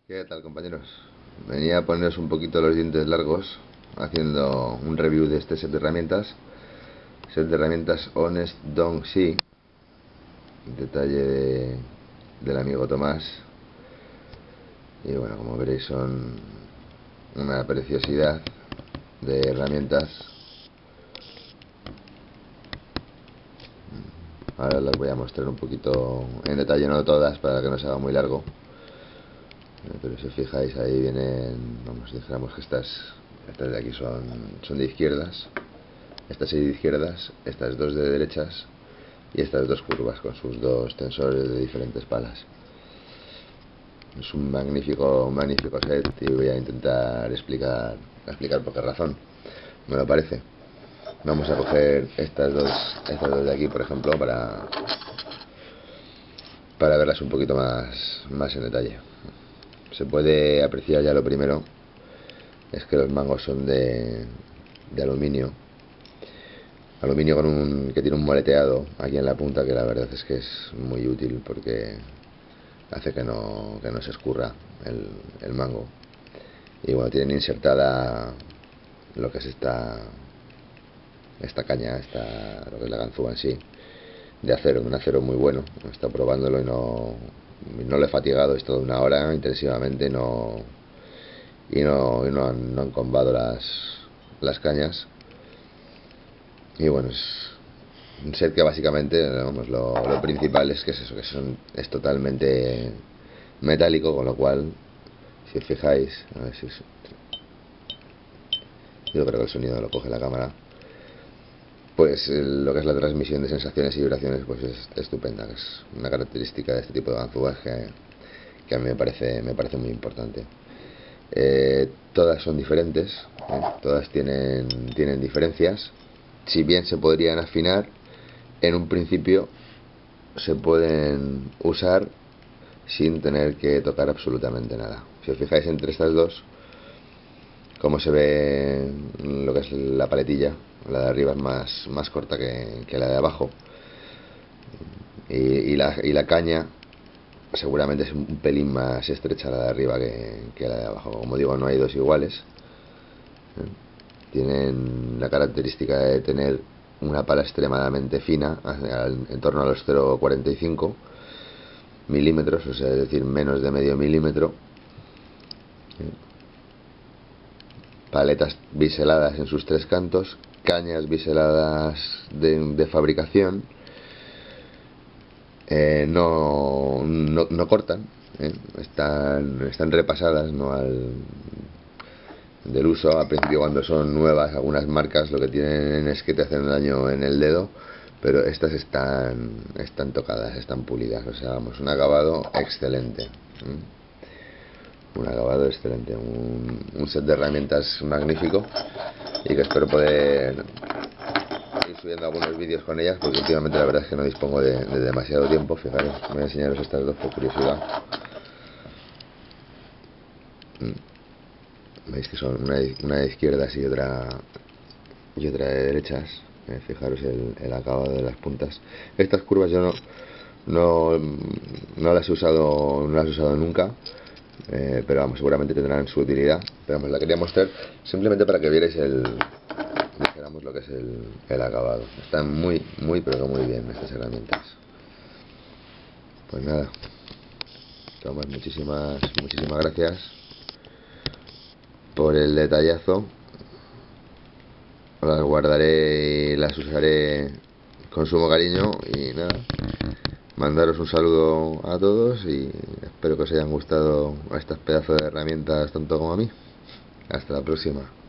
¿Qué tal, compañeros? Venía a poneros un poquito los dientes largos haciendo un review de este set de herramientas Honest Dong Si, detalle del amigo Tomás. Y bueno, como veréis, son una preciosidad de herramientas. Ahora las voy a mostrar un poquito en detalle, no todas, para que no se haga muy largo. Pero si os fijáis, ahí vienen, vamos, dijéramos que estas de aquí son de izquierdas, estas 6 de izquierdas, estas 2 de derechas y estas 2 curvas con sus 2 tensores de diferentes palas. Es un magnífico set y voy a intentar explicar por qué razón me lo parece. Vamos a coger estas dos de aquí, por ejemplo, para verlas un poquito más en detalle. Se puede apreciar ya, lo primero es que los mangos son de aluminio que tiene un moleteado aquí en la punta, que la verdad es que es muy útil porque hace que no se escurra el mango. Y bueno, tienen insertada lo que es esta caña, lo que es la ganzúa en sí, de acero, un acero muy bueno. He estado probándolo y no lo he fatigado. He estado 1 hora intensivamente, no han combado las cañas. Y bueno, es un set que básicamente, vamos, lo principal es que es eso, es totalmente metálico, con lo cual, si os fijáis, a ver si yo creo que el sonido lo coge la cámara, pues lo que es la transmisión de sensaciones y vibraciones pues es estupenda. Es una característica de este tipo de ganzúas que a mí me parece muy importante. Todas son diferentes, todas tienen diferencias. Si bien se podrían afinar, en un principio se pueden usar sin tener que tocar absolutamente nada. Si os fijáis entre estas dos, como se ve lo que es la paletilla, la de arriba es más corta que la de abajo, y la caña seguramente es un pelín más estrecha la de arriba que la de abajo. Como digo, no hay dos iguales. Tienen la característica de tener una pala extremadamente fina, en torno a los 0,45 milímetros, o sea, es decir, menos de medio milímetro. Paletas biseladas en sus 3 cantos, cañas biseladas de fabricación. No cortan, están repasadas, no del uso. Al principio, cuando son nuevas, algunas marcas lo que tienen es que te hacen daño en el dedo, pero estas están tocadas, están pulidas. O sea, vamos, un acabado excelente. Un set de herramientas magnífico, y que espero poder ir subiendo algunos vídeos con ellas, porque últimamente la verdad es que no dispongo de demasiado tiempo. Fijaros, voy a enseñaros estas dos por curiosidad. Veis que son una de izquierdas y otra de derechas. Fijaros el acabado de las puntas. Estas curvas yo no las he usado nunca, pero vamos, seguramente tendrán su utilidad. Pero vamos, la quería mostrar simplemente para que vierais dijéramos lo que es el acabado. Están muy pero que muy bien estas herramientas. Pues nada, Tomás, muchísimas gracias por el detallazo. Las guardaré y las usaré con sumo cariño. Y nada, mandaros un saludo a todos y espero que os hayan gustado estas pedazos de herramientas tanto como a mí. Hasta la próxima.